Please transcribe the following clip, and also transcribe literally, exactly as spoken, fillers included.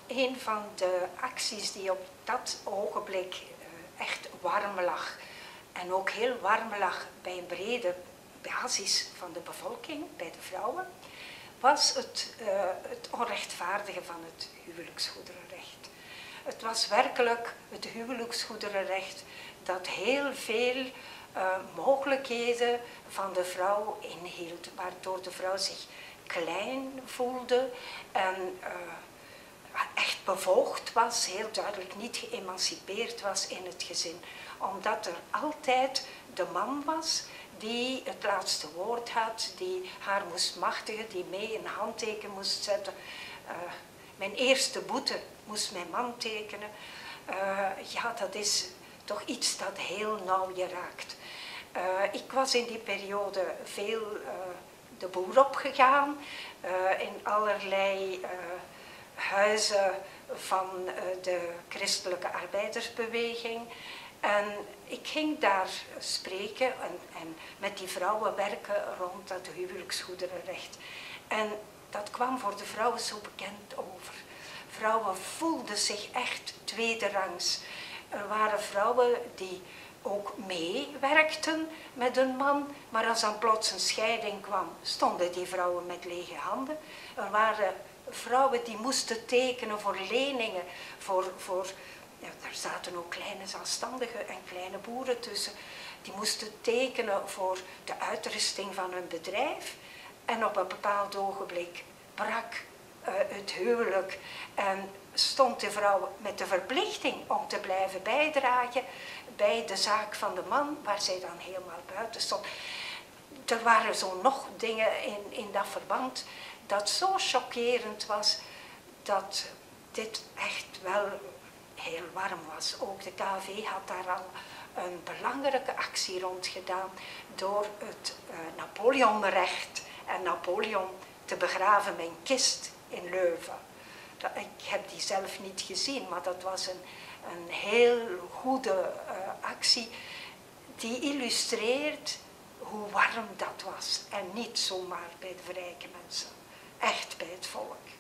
een van de acties die op dat ogenblik uh, echt warm lag, en ook heel warm lag bij een brede basis van de bevolking, bij de vrouwen, was het, uh, het onrechtvaardige van het huwelijksgoederenrecht. Het was werkelijk het huwelijksgoederenrecht dat heel veel uh, mogelijkheden van de vrouw inhield, waardoor de vrouw zich klein voelde en uh, echt bevoogd was, heel duidelijk niet geëmancipeerd was in het gezin. Omdat er altijd de man was die het laatste woord had, die haar moest machtigen, die mee een handteken moest zetten. Uh, mijn eerste boete moest mijn man tekenen. Uh, ja, dat is toch iets dat heel nauw je raakt. Uh, ik was in die periode veel uh, de boer opgegaan, uh, in allerlei uh, huizen van uh, de christelijke arbeidersbeweging. En ik ging daar spreken en, en met die vrouwen werken rond dat huwelijksgoederenrecht. En dat kwam voor de vrouwen zo bekend over. Vrouwen voelden zich echt tweederangs. Er waren vrouwen die ook meewerkten met hun man, maar als dan plots een scheiding kwam, stonden die vrouwen met lege handen. Er waren vrouwen die moesten tekenen voor leningen, voor... voor ja, daar zaten ook kleine zelfstandigen en kleine boeren tussen. Die moesten tekenen voor de uitrusting van hun bedrijf. En op een bepaald ogenblik brak uh, het huwelijk en stond de vrouw met de verplichting om te blijven bijdragen bij de zaak van de man, waar zij dan helemaal buiten stond. Er waren zo nog dingen in, in dat verband dat zo chockerend was dat dit echt wel heel warm was. Ook de K V had daar al een belangrijke actie rond gedaan door het uh, Napoleonrecht en Napoleon te begraven met een kist in Leuven. Dat, ik heb die zelf niet gezien, maar dat was een, een heel goede uh, actie die illustreert hoe warm dat was. En niet zomaar bij de rijke mensen, echt bij het volk.